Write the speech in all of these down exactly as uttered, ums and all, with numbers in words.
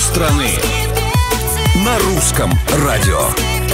страны на русском радио.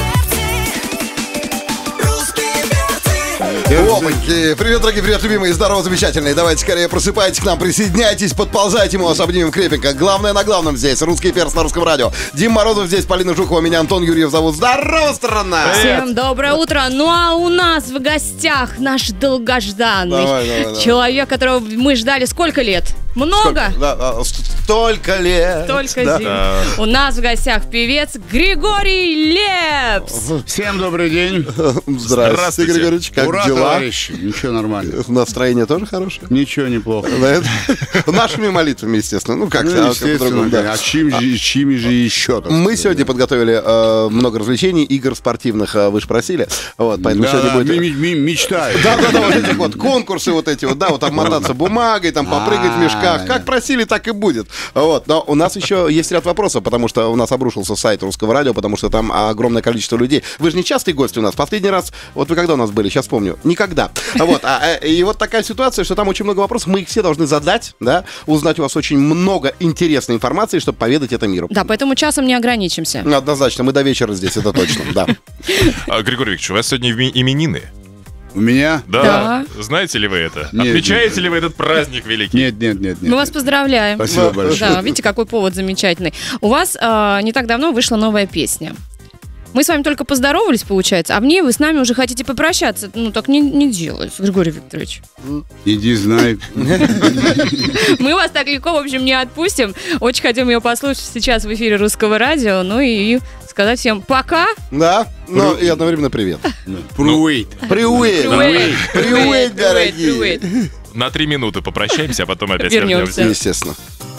Опаньки. Привет, дорогие, привет, любимые, здорово, замечательные. Давайте скорее просыпайтесь к нам, присоединяйтесь, подползайте, мы вас обнимем крепенько. Главное на главном здесь, русский перс на русском радио. Дим Морозов здесь, Полина Жукова, меня Антон Юрьев зовут. Здорово, страна! Всем доброе утро. Ну а у нас в гостях наш долгожданный Давай, давай, давай. человек, которого мы ждали сколько лет? Много? Сколько? Да, да, столько лет. Только да. зим. У нас в гостях певец Григорий Лепс. Всем добрый день. Здравствуйте, Здравствуйте. Григорьевич, как Ура, дела? товарищи. Ничего, нормально. Настроение тоже хорошее? Ничего, неплохо. Да, это- Нашими молитвами, естественно. Ну, как, Ну, а как естественно, по-другому, да. а чьими же, чьими же еще? так Мы сказать, сегодня да? подготовили э, много развлечений, игр спортивных, э, вы же просили. Вот, поэтому Да, сегодня да, будет... ми- ми- мечтаю. Да, да, да, вот эти вот конкурсы вот эти вот, да, вот обмотаться бумагой, там попрыгать в мешках. Как просили, так и будет. Вот, но у нас еще есть ряд вопросов, потому что у нас обрушился сайт Русского радио, потому что там огромное количество людей. Вы же не частый гость у нас. Последний раз, вот вы когда у нас были, сейчас помню, никогда. Вот, а, а, и вот такая ситуация, что там очень много вопросов, мы их все должны задать, да, узнать у вас очень много интересной информации, чтобы поведать это миру. Да, поэтому часом не ограничимся. Однозначно, мы до вечера здесь, это точно, да. А, Григорий Викторович, у вас сегодня име- именины. У меня? Да. Да. Знаете ли вы это? Нет, Отмечаете нет. ли вы этот праздник великий? Нет, нет, нет, нет. Мы вас поздравляем. Спасибо большое. Да, видите, какой повод замечательный. У вас э, не так давно вышла новая песня. Мы с вами только поздоровались, получается, а в ней вы с нами уже хотите попрощаться. Ну, так не, не делается, Григорий Викторович. Иди, знай. Мы вас так легко, в общем, не отпустим. Очень хотим ее послушать сейчас в эфире Русского радио. Ну и сказать всем пока. Да, ну и одновременно привет. Привет. Привет! Привет. Привет, дорогие! Привет. На три минуты попрощаемся, а потом опять Вернемся. вернемся. Естественно.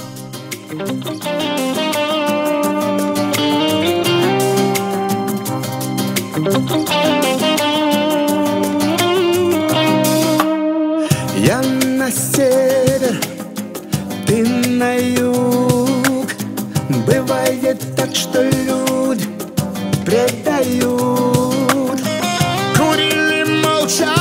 Я на север, ты на юг. Бывает так, что люди предают. Курили молча,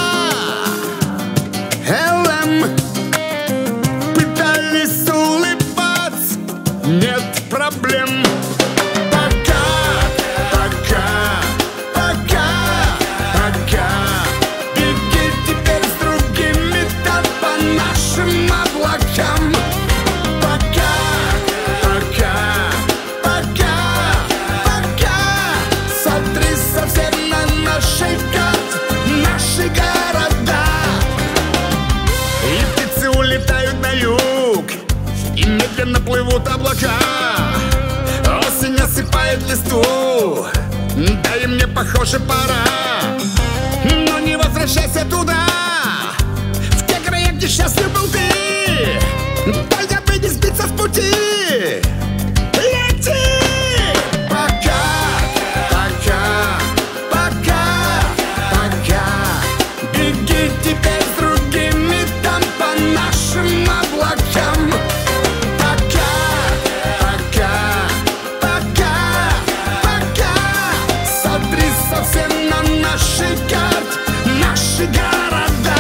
ЛМ. Пытались улыбаться, нет проблем. Пока, пока, пока, пока. Беги теперь с другими там по нашим облакам. Пока, пока, пока, пока. Смотри совсем на наши карты, наши города. И птицы улетают на юг, и медленно плывут облака. Осень осыпает листву, да и мне, похоже, пора. Но не возвращайся туда, в те края, где счастлив был ты. Только бы не сбиться с пути. Лети! Пока, пока, пока, пока. Беги теперь с другими там по нашим облакам. Пока, пока, пока, пока. Смотри совсем на наши карты, наши города.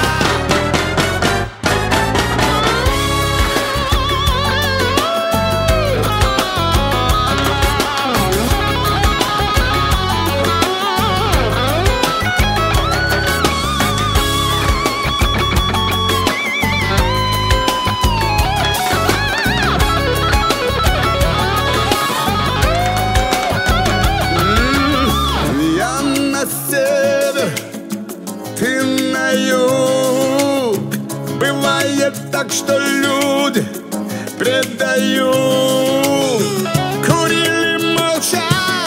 Я на север, ты на юг. Бывает так, что люди предают. Курили молча,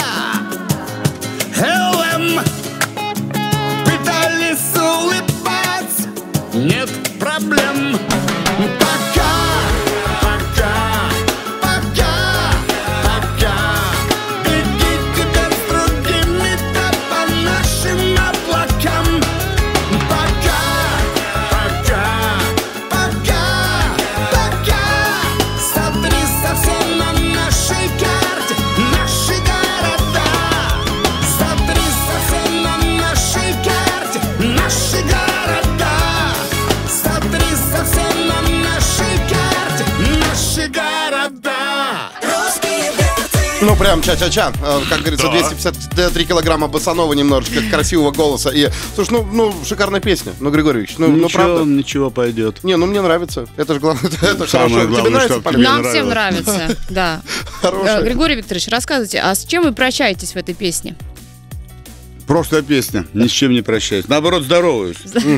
ЛМ. Пытались улыбаться, нет проблем. Пока, пока, пока, пока. Беги теперь с другими да по нашим облакам. Пока, пока, пока, пока. Смотри совсем на Ну, прям ча-ча-ча. Э, Как говорится, Да. двести пятьдесят три килограмма басанова немножечко, красивого голоса. И, слушай, ну, ну, шикарная песня. Ну, Григорьевич, ну, ну Ничего, правда. ничего пойдет. Не, ну мне нравится. Это же главное. Это Самое хорошо. главное, Тебе нравится, чтоб Полина? тебе Нам всем нравилось. нравится, да. Хорошая. Э, Григорий Викторович, рассказывайте, а с чем вы прощаетесь в этой песне? Просто песня. Ни с чем не прощаюсь. Наоборот, здороваюсь.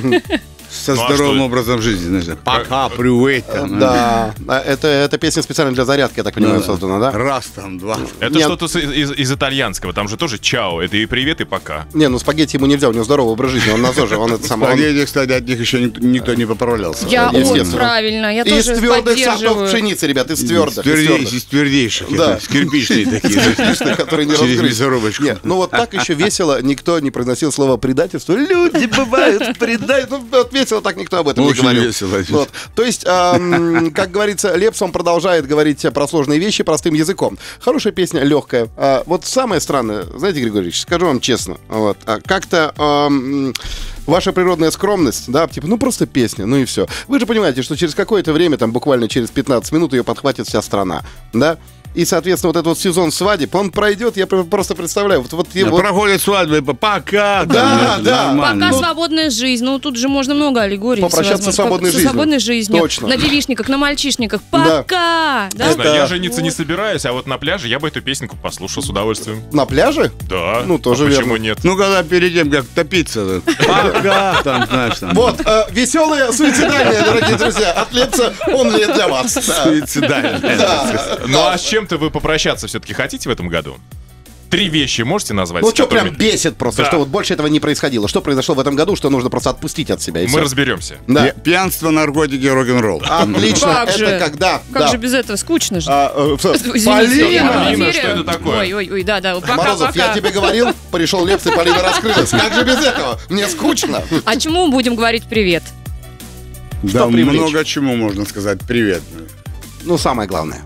Со Ну, а здоровым что? образом жизни. знаешь. Пока, привет. там, Да, а, это, это песня специально для зарядки, я так понимаю, создана, да? Раз там, два. Это Нет. что-то с- из, из итальянского. Там же тоже чао. Это и привет, и пока. Не, ну спагетти ему нельзя, у него здоровый образ жизни, он на ЗОЖе, он это самое... он- Спагетти, кстати, от них еще никто, никто не поправлялся. Я, вот, естественно. правильно, я Из тоже твердых сортов поддерживаю. пшеницы, ребят, из твердых. из Твердей- твердых. Из твердейших. Да. это, Из кирпичные такие. Отлично, которые не Через разгрызть. мясорубочку. Нет, ну вот так еще весело никто не произносил слово предательство. Люди бывают предательство. Ну, вот весело так никто об этом не Очень говорил. весело. Вот. То есть, ам, как говорится, Лепс, он продолжает говорить про сложные вещи простым языком. Хорошая песня, легкая. А, вот самое странное, знаете, Григорьевич, скажу вам честно, вот, а, как-то ам, ваша природная скромность, да, типа, ну просто песня, ну и все. Вы же понимаете, что через какое-то время, там буквально через пятнадцать минут ее подхватит вся страна, да? И, соответственно, вот этот вот сезон свадеб, он пройдет, я просто представляю. Вот, вот, Да, вот- проходит свадьбы, пока. Да, там, да. нормально. Пока Ну, свободная жизнь. Ну, тут же можно много аллегорий. Попрощаться всевозможных. с свободной Со жизнью. свободной жизнью. Точно. На девичниках, на мальчишниках. Да. Пока! Да? Не знаю, Это- я жениться не собираюсь, а вот на пляже я бы эту песенку послушал с удовольствием. на пляже? Да. Ну, тоже а почему верно. нет? Ну, когда перед тем, как топиться, пока, там, знаешь, там. Вот, э, веселые, суицидальные, дорогие друзья, от Лепса он ли для вас. Да. Суицидально. Да. Ну а с чем-то вы попрощаться все-таки хотите в этом году? Три вещи можете назвать? Ну, с что которыми- прям бесит просто, Да. что вот больше этого не происходило. Что произошло в этом году, что нужно просто отпустить от себя, и Мы всё. разберемся. Да. Пья- Пьянство, наркотики, рок-н-ролл. Отлично, Как это же? когда? Как Да. же без этого? Скучно же. А, э, всё. Извините, Полина! я в Полина, эфире. что это такое? Ой, ой, ой, да, да. Пока, Морозов, пока. я тебе говорил, пришел Лепс, и Полина раскрылась. Как же без этого? Мне скучно. А чему будем говорить привет? Да, привлечь? много чему можно сказать. Привет. Ну, самое главное.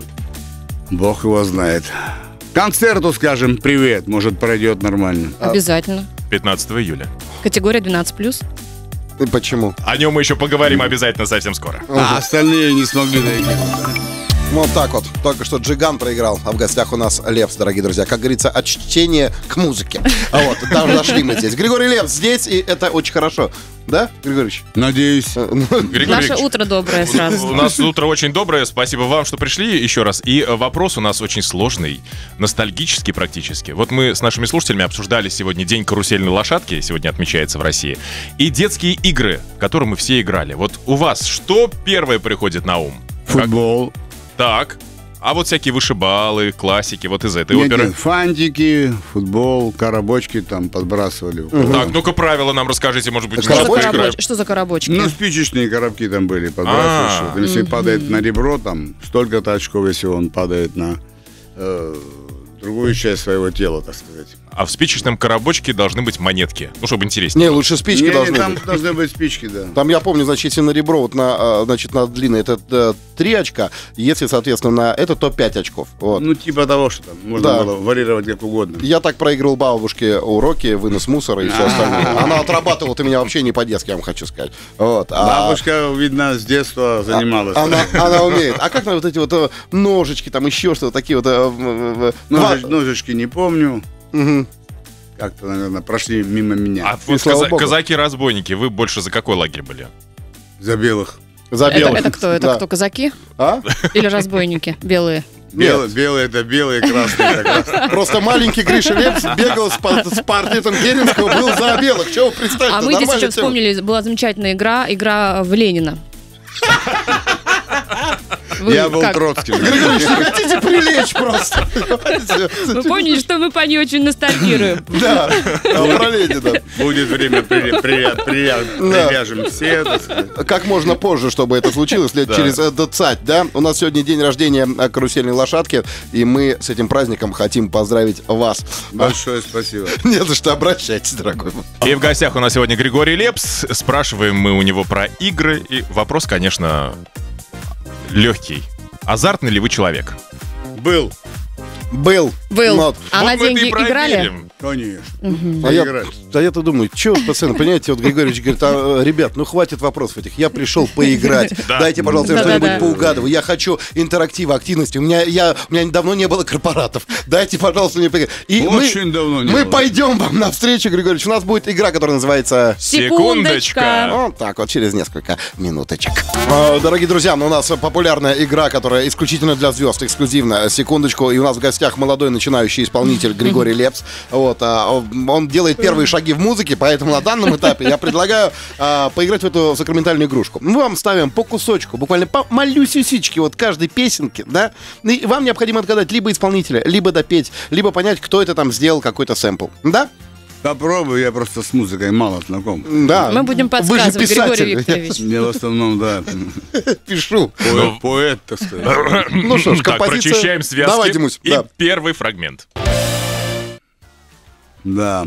Бог его знает. Концерту скажем привет, может пройдет нормально. Обязательно. пятнадцатого июля. Категория двенадцать плюс. И почему? О нем мы еще поговорим обязательно совсем скоро. А остальные не смогли дойти. Вот так вот. Только что Джиган проиграл, а в гостях у нас Лепс, дорогие друзья. Как говорится, от чтения к музыке. А вот, даже дошли мы здесь. Григорий Лепс здесь, и это очень хорошо. Да, Григорьевич? Надеюсь. Григорий Наше Викторович, утро доброе сразу. у нас утро очень доброе. Спасибо вам, что пришли еще раз. И э, вопрос у нас очень сложный, ностальгический практически. Вот мы с нашими слушателями обсуждали сегодня День карусельной лошадки, сегодня отмечается в России, и детские игры, в которые мы все играли. Вот у вас что первое приходит на ум? Как- Футбол. Так. А вот всякие вышибалы, классики, вот из этой Нет, оперы. нет, фантики, футбол, коробочки там подбрасывали. Так, ну-ка правила нам расскажите, может быть, Так мы Что за, коробочки? поиграем. коробоч- что за коробочки? Ну, спичечные коробки там были, подбрасываешь. А. Вот если падает на ребро, там столько-то очков, если он падает на э, другую часть своего тела, так сказать. А в спичечном коробочке должны быть монетки. Ну, чтобы интереснее. Не, лучше спички Не, не, должны там быть. должны быть спички, да. Там, я помню, значит, если на ребро, вот на, а, значит, на длинное, это э, три очка. Если, соответственно, на это, то пять очков. Вот. Ну, типа того, что там можно Да. было варьировать как угодно. Я так проигрывал бабушке уроки, вынос мусора и все остальное. Она отрабатывала у меня вообще не по-детски, я вам хочу сказать. Вот. А Бабушка, видно, с детства занималась. она, она умеет. А как на вот эти вот э, ножички, там еще что-то, такие вот... э, э, э, Ножич- два- ножички не помню. Мгм. Как-то, наверное, прошли мимо меня. А вот слава каза- богу. казаки-разбойники, вы больше за какой лагерь были? За белых. За Это, белых. это кто? Это Да. кто? Казаки А? или разбойники белые? Белые, белые это белые, красные это красные. Просто маленький Гриша Лепс бегал с, по- с портретом Керенского, был за белых. Чего вы представьте? А мы здесь нормальная еще тема. вспомнили, была замечательная игра, игра в Ленина. Вы Я был как? Троцким. Григорьевич, не хотите прилечь просто? Вы поняли, что мы по ней очень ностальгируем. Да, а, про Ленина. Будет время, при- при- при- Да. приляжем все. так сказать. Как можно позже, чтобы это случилось, лет Да. через э, двадцать, да? У нас сегодня день рождения э, карусельной лошадки, и мы с этим праздником хотим поздравить вас. Большое спасибо. Не за что, обращайтесь, дорогой. И в гостях у нас сегодня Григорий Лепс. Спрашиваем мы у него про игры. И вопрос, конечно, легкий. Азартный ли вы человек? Был. Был. Был. Вот. А Вот на мы это и деньги играли? проверим. Конечно. А я- Играть. Да я-то думаю, что, пацаны, понимаете, вот Григорьевич говорит, а, ребят, ну хватит вопросов этих, я пришел поиграть, дайте, пожалуйста, я что-нибудь поугадываю, я хочу интерактива, активности, у меня, я, у меня давно не было корпоратов, дайте, пожалуйста, мне поиграть. И Очень мы, давно не мы было. пойдем вам навстречу, Григорьевич, у нас будет игра, которая называется... Секундочка. Вот так вот, через несколько минуточек. А, Дорогие друзья, ну, у нас популярная игра, которая исключительно для звезд, эксклюзивно. Секундочку, и у нас в гостях молодой начинающий исполнитель Григорий Лепс. Вот, а, он делает первые шаги в музыке, поэтому на данном этапе я предлагаю а, поиграть в эту сакраментальную игрушку. Мы вам ставим по кусочку, буквально по малюсюсичке вот каждой песенки, да, и вам необходимо отгадать либо исполнителя, либо допеть, либо понять, кто это там сделал, какой-то сэмпл, да? Попробую, я просто с музыкой мало знаком. Да. Мы будем Вы же подсказывать, Григорий писатель. Викторович. Я в основном, да, Пишу. поэт, поэт, так сказать. Ну что ж, Так, композиция. прочищаем связки. Давай, Димусь, И да. первый фрагмент. Да.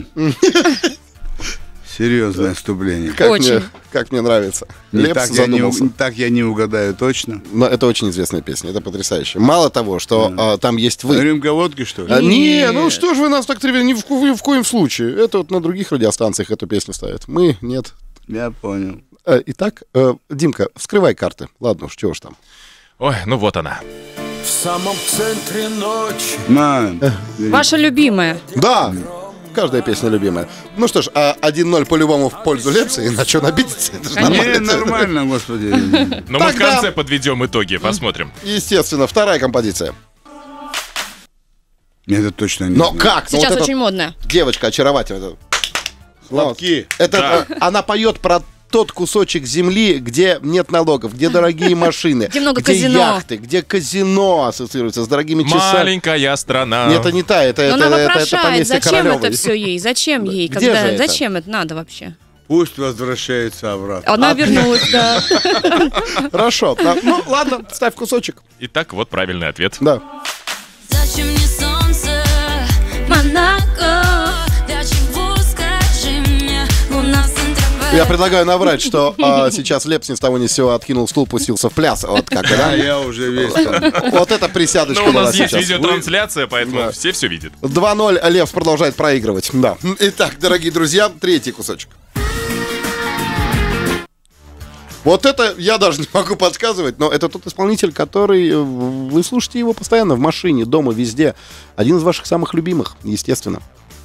Серьезное вступление. Как Очень. мне, как мне нравится. И Лепс так, я не, задумался. у- так я не угадаю точно. Но это очень известная песня, это потрясающе. Мало того, что а, там есть вы. Рюмка водки, что ли? А, не, Нет. ну что ж вы нас так тривиально, ни в, ко- ни в коем случае. Это вот на других радиостанциях эту песню ставят. Мы нет. Я понял. А, итак, э, Димка, вскрывай карты. Ладно уж, чего уж там. Ой, ну вот она. В самом центре ночи. На, Ваша любимая. Да, каждая песня любимая. Ну что ж, а один ноль по-любому в пользу Лепса, иначе он обидится. Это же не, нормально. нормально, господи. Но мы в Тогда- конце подведем итоги, посмотрим. Естественно, вторая композиция. Это точно не Но знаю. как? Ну, Сейчас вот эта очень модная. девочка очаровательная. Хлопки. Это, Да. э, она поет про тот кусочек земли, где нет налогов, где дорогие машины, Где много где казино. яхты, где казино ассоциируется с дорогими часами. Маленькая страна. Нет, это не та, это, Но это, она это, это вопрошает, поместье зачем Королевой. это все ей? Зачем ей? Где же Когда... это? Зачем это надо вообще? Пусть возвращается обратно. Она вернулась, да. Хорошо. Да, ну, ладно, ставь кусочек. Итак, вот правильный ответ. Да. Зачем мне солнце, Монако? Для чего, скажи мне, у нас интроверт? Я предлагаю наврать, что а, сейчас Лепс ни с того ни с сего откинул стул, пустился в пляс. Вот как, Да, да? я уже весь там. Вот это присядочка Но у была нас есть сейчас. видеотрансляция, поэтому Да. все все видят. два ноль, Лепс продолжает проигрывать. Да. Итак, дорогие друзья, третий кусочек. Вот это я даже не могу подсказывать, но это тот исполнитель, который... э, Вы слушаете его постоянно в машине, дома, везде. Один из ваших самых любимых, естественно.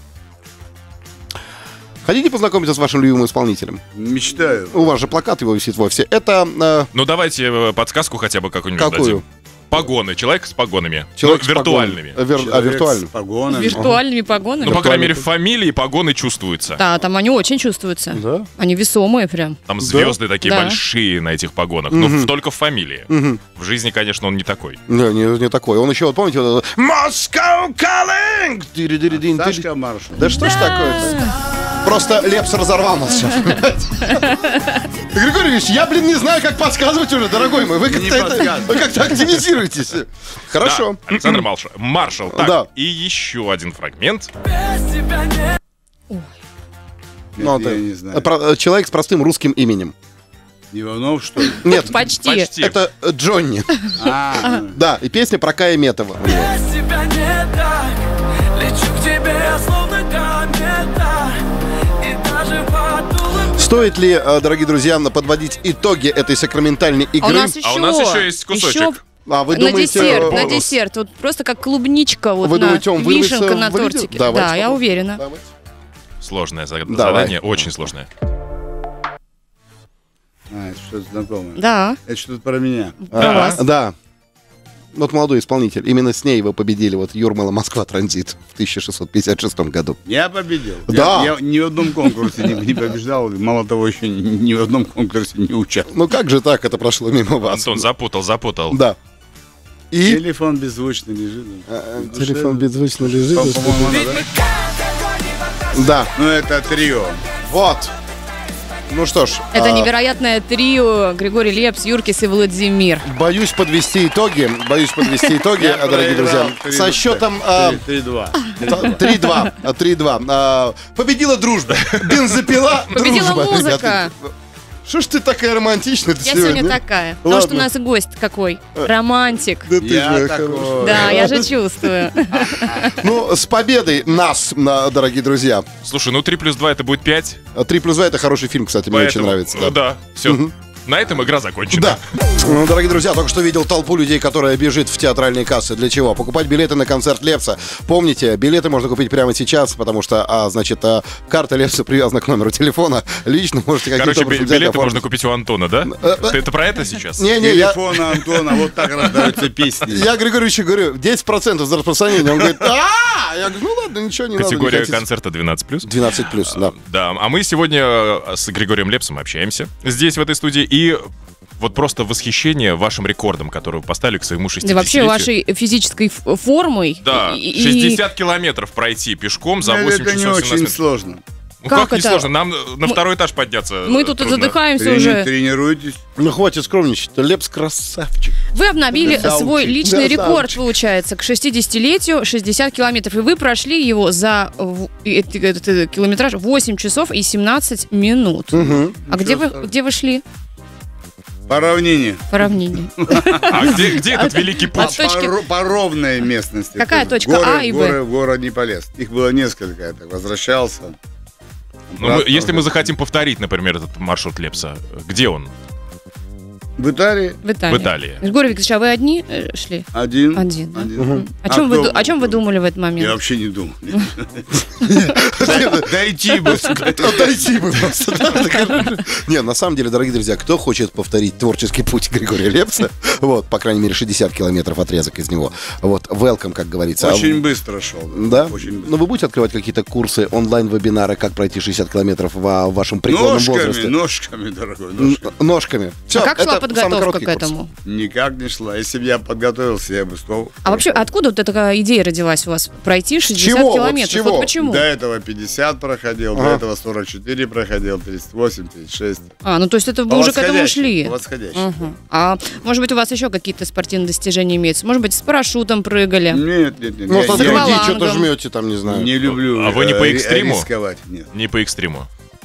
Хотите познакомиться с вашим любимым исполнителем? Мечтаю. У вас же плакат его висит вовсе. Это... э, Ну давайте э, подсказку хотя бы какую-нибудь Какую? дадим. Погоны. Человек с погонами. человек Ну, с виртуальными. погонами. Э, вир- А, Человек виртуальным. с погонами. Виртуальными погонами. Ну, по крайней мере, в Виртуальный. фамилии погоны чувствуются. Да, там они очень чувствуются. Да? Они весомые прям. Там звезды такие Да. большие на этих погонах. Но в- только в фамилии. Мгм. В жизни, конечно, он не такой. Не, не, не такой. Он еще, вот помните, вот это Moscow Calling! Дири-дири-дин, дири. Сашка Маршал. Да что ж такое-то? Просто Лепс разорвал нас сейчас. Григорий Ильич, я, блин, не знаю, как подсказывать уже, дорогой мой. Вы как-то, Не это- подсказывай. вы как-то активизируетесь. Хорошо. Да, Александр Малша- Маршал. Так, Да. и еще один фрагмент. Ну, Это это- я не знаю. про- Человек с простым русским именем. Иванов, что ли? Нет, Почти. Почти. это э, Джонни. А, Да, и песня про Кая Метова. Без тебя не так. Лечу к тебе, словно комета. И даже подулом. Стоит ли, э, дорогие друзья, подводить итоги этой сакраментальной А у игры? нас еще, А у нас еще есть кусочек. еще А вы на думаете, десерт, э, на бонус? десерт. Вот просто как клубничка, вот Вы на думаете, он вырвется вишенка на в видео? тортике. Давайте Да, я попробуем. уверена. Давайте. Сложное за- Давай. задание, очень сложное. а, это что-то знакомое. Да. Это что-то про меня. Про вас. Да. Вот молодой исполнитель. Именно с ней вы победили. Вот Юрмала Москва Транзит в тысяча шестьсот пятьдесят шестом году. Я победил. Да. Я, я ни в одном конкурсе не, не побеждал. Мало того, еще ни, ни в одном конкурсе не участвовал. Ну как же так это прошло мимо вас? Антон запутал, запутал. Да. И Телефон беззвучно лежит. э, телефон беззвучно лежит. По- По-моему, она, да? Да. Ну, это трио. Вот. Ну что ж. Это а, невероятное трио Григорий Лепс, Юркис и Владимир. Боюсь подвести итоги. Боюсь подвести итоги, Я дорогие друзья. проиграл три- Со счетом а, три-два. три два. три два. А, Победила дружба. Бензопила. Победила дружба, музыка. ребята. Что ж ты такая романтичная Я сегодня такая. Потому что у нас гость какой? Романтик. Да ты Я же такой. хороший. Да, я же чувствую. Ну, с победой нас, на- дорогие друзья. Слушай, ну три плюс два это будет пять. Три плюс два это хороший фильм, кстати, мне очень нравится. Да, да все. На этом игра закончена. Да. Ну, дорогие друзья, только что видел толпу людей, которая бежит в театральные кассы. Для чего? Покупать билеты на концерт Лепса. Помните, билеты можно купить прямо сейчас, потому что, а, значит, а, карта Лепса привязана к номеру телефона. Лично можете какие-то Короче, образом би- взять, билеты оформить. можно купить у Антона, да? Э, э. Ты это про это сейчас? Не-не, я, Телефона Антона, вот так раздаются песни. я Григорьевичу говорю, десять процентов за распространение. Он говорит, а Я говорю, ну ладно, ничего не надо. не Категория хотите. концерта двенадцать плюс. двенадцать плюс, да. Да, а мы сегодня э, с Григорием Лепсом общаемся здесь, в этой студии, и вот просто восхищение вашим рекордом, который вы поставили к своему Да шестидесятилетию. вообще вашей физической ф- формой. Да, и- и- шестьдесят километров пройти пешком за Ну, восемь это не часов очень семнадцать минут. сложно. Ну Как как, не это? сложно, нам на второй этаж подняться Мы э, тут трудно. задыхаемся Трени- уже. Тренируйтесь. Ну хватит скромничать, Лепс красавчик. Вы обновили Красавчик, свой личный красавчик. рекорд, получается, к шестидесятилетию шестьдесят километров. И вы прошли его за в- этот, этот километраж восемь часов и семнадцать минут. Угу. А где вы, где вы шли По равнине. по равнине? А где, где этот великий От путь? По, точки- ро- по ровной местности. Какая То есть точка горы- А и Б? горы- В город не полез. Их было несколько. Я так возвращался. Ну, мы- Обратно если мы уже. захотим повторить, например, этот маршрут Лепса, где он? В Италии В Италии. В Италии. Григорий Викторович, а вы одни э, шли? один. Один, да? Один. Мгм. О А чем, вы, кто ду- о чем вы был? думали в этот Я момент? вообще не думал. Дойти бы. Отойти бы просто. Не, на самом деле, дорогие друзья, кто хочет повторить творческий путь Григория Лепса, вот, по крайней мере, шестьдесят километров отрезок из него, вот, welcome, как говорится. Очень быстро шел. Да? Очень быстро. Но вы будете открывать какие-то курсы, онлайн-вебинары, как пройти шестьдесят километров в вашем преклонном Ножками, возрасте? ножками, дорогой, Н- ножками. Ножками. Всё, А как шла это самый подготовка короткий к курс. этому? Никак не шла. Если бы я подготовился, я бы стол. А вообще, откуда вот эта такая идея родилась у вас? Пройти шестьдесят чего? Вот с километров? чего? Вот почему? До этого пятьдесят проходил, Ага. до этого сорок четыре проходил, тридцать восемь, тридцать шесть. А, ну то есть это вы По уже к этому восходящей, шли? по восходящей. Мгм. А может быть, у вас еще какие-то спортивные достижения имеются? Может быть, с парашютом прыгали? Нет, нет, нет. Ну, я- смотри, я ноги аквалангом. что-то жмете там, не знаю. не люблю. А вы не э, по ри- экстриму? Рисковать, нет. Не по экстриму.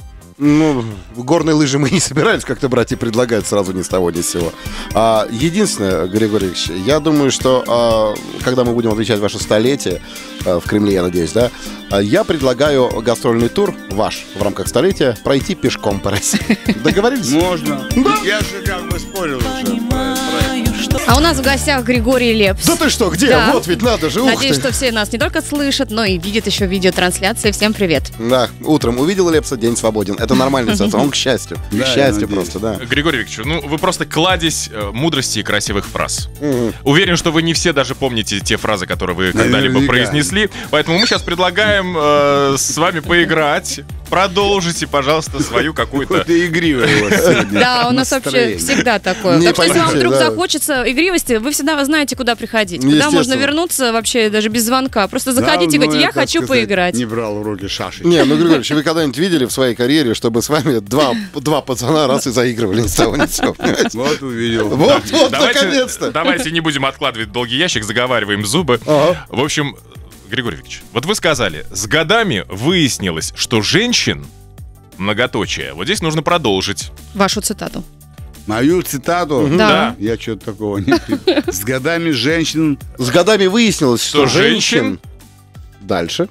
Ну, горные лыжи мы не собирались как-то брать и предлагать сразу ни с того, ни с сего. А, единственное, Григорий Ильич, я думаю, что а, когда мы будем отмечать ваше столетие а, в Кремле, я надеюсь, да, а, я предлагаю гастрольный тур ваш в рамках столетия пройти пешком по России. Договорились? Можно. Я же как бы спорил уже. про- про это. А у нас в гостях Григорий Лепс. Да ты что, где? Да. Вот ведь надо же, ух Надеюсь, ты. что все нас не только слышат, но и видят еще видеотрансляции. Всем привет. Да, утром увидел Лепса, день свободен. Это нормальная ситуация, он к счастью. К Да, я счастью надеюсь. просто, да. Григорий Викторович, ну вы просто кладезь э, мудрости и красивых фраз. Мгм. Уверен, что вы не все даже помните те фразы, которые вы когда-либо Наверняка. произнесли. Поэтому мы сейчас предлагаем э, с вами поиграть. Продолжите, пожалуйста, свою какую-то... Какое-то игривое у вас сегодня Да, у нас вообще настроение. всегда такое. Не Так что если вам поймите, вдруг да. захочется игривости, вы всегда знаете, куда приходить. Куда Естественно. можно вернуться вообще даже без звонка. Просто заходите и Давно говорите, я так хочу сказать, поиграть. Не брал в руки шашечки. Не, ну, Григорий Ильич, вы когда-нибудь видели в своей карьере, чтобы с вами два, два пацана раз и заигрывали ни с того, ни с сего, понимаете? Вот увидел. Вот, вот, Давайте, наконец-то. давайте не будем откладывать долгий ящик, заговариваем зубы. Ага. В общем, Григорий Викторович, вот вы сказали, с годами выяснилось, что женщин, многоточие, вот здесь нужно продолжить. Вашу цитату. Мою цитату. Да. Я что-то такого не придумал. С годами женщин. С годами выяснилось, что Что женщин- женщин... Дальше.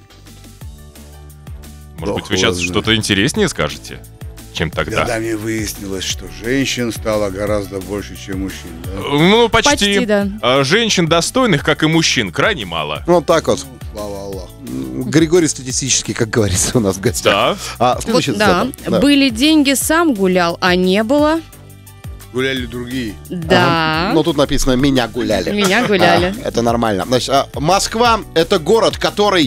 Может быть, вы Дохло, сейчас да. что-то интереснее скажете, чем С тогда? годами выяснилось, что женщин стало гораздо больше, чем мужчин. да? Ну, почти. Почти, да. А женщин достойных, как и мужчин, крайне мало. Вот так вот. Слава Аллаху. Григорий статистический, как говорится, у нас в гостях. Да. А, Вот, следующая да. цитата. Да. Были деньги, сам гулял, а не было. Гуляли другие. Да. Но тут написано «меня гуляли». Меня гуляли. А, это нормально. Значит, а, Москва — это город, который...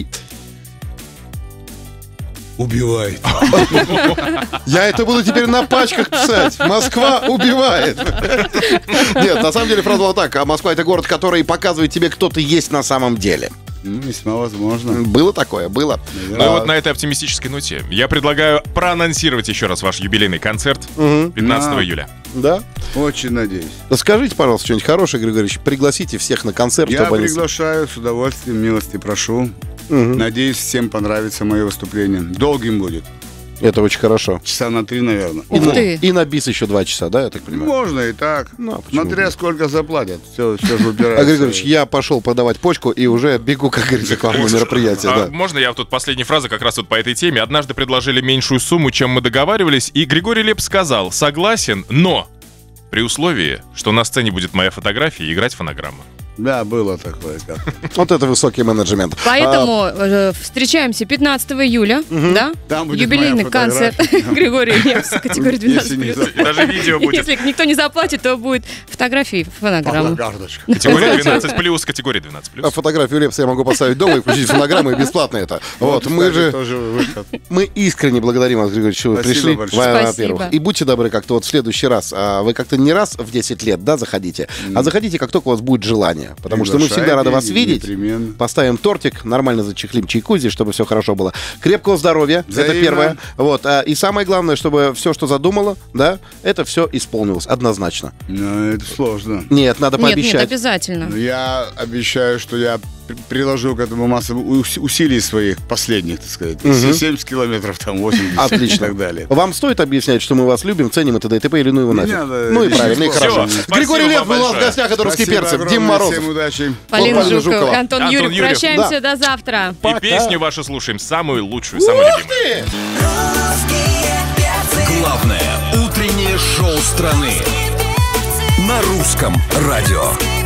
Убивает. Я это буду теперь на пачках писать. Москва убивает. Нет, на самом деле фраза была так. А Москва — это город, который показывает тебе, кто ты есть на самом деле. Ну, весьма возможно. Было такое, было. Ну и вот на этой оптимистической ноте я предлагаю проанонсировать еще раз ваш юбилейный концерт Мгм. пятнадцатого Да. июля. Да? Очень надеюсь. Да скажите, пожалуйста, что-нибудь хорошее, Григорьевич. Пригласите всех на концерт, Я чтобы они... приглашаю с удовольствием, милости прошу. Мгм. Надеюсь, всем понравится мое выступление. Долгим будет. Это очень хорошо. Часа на три, наверное. И Ух на, ты. и на бис еще два часа, да, я так понимаю? Можно и так. Ну, а почему Смотря нет? сколько заплатят. Все, все же А, упирается. Григорьевич, я пошел продавать почку и уже бегу, как говорится, к вам на мероприятие. А Да. можно я тут последняя фраза как раз вот по этой теме? Однажды предложили меньшую сумму, чем мы договаривались, и Григорий Лепс сказал: согласен, но при условии, что на сцене будет моя фотография и играть фонограмма. Да, было такое. Как. Вот это высокий менеджмент. Поэтому э, встречаемся пятнадцатого июля, да? Там будет Юбилейный моя концерт фотография. Григория Лепса, категория двенадцать Если не плюс. И даже видео будет. Если никто не заплатит, то будет фотографии, фонограмма. Карточка. Категория двенадцать плюс, категория двенадцать А плюс. фотографию Лепса я могу поставить дома и включить фонограмму, и бесплатно это. Вот, мы кстати, же... тоже выход. Мы искренне благодарим вас, Григорий, что вы Спасибо пришли, большое. во- Спасибо. во-первых. И будьте добры, как-то вот в следующий раз, а, вы как-то не раз в десять лет, да, заходите, а заходите, как только у вас будет желание. Потому что мы всегда рады вас видеть. Непременно. Поставим тортик, нормально зачехлим чайкузи, чтобы все хорошо было. Крепкого здоровья, Взаимно. это первое. Вот, а, и самое главное, чтобы все, что задумала, да, это все исполнилось однозначно. Но это сложно. Нет, надо Нет, нет, пообещать. обязательно. Но я обещаю, что я при- приложу к этому массу ус- усилий своих последних, так сказать. Если семьдесят километров, там восемьдесят Отлично. и так далее. Вам стоит объяснять, что мы вас любим, ценим и т.д. и т.п. или ну его Не нафиг? надо, Ну и лишних правильно, и слов. хорошо. Всё, спасибо Григорий Лепс вам был у нас в большое. гостях, это «Русский Спасибо перцы». огромное, Дим Морозов. Всем удачи. Полина Полина Жукова, Жукова. Антон, Антон Юрьев. Юрьев. Прощаемся до завтра. И песню вашу слушаем, самую лучшую, самую любимую. Главное утреннее шоу страны на русском радио.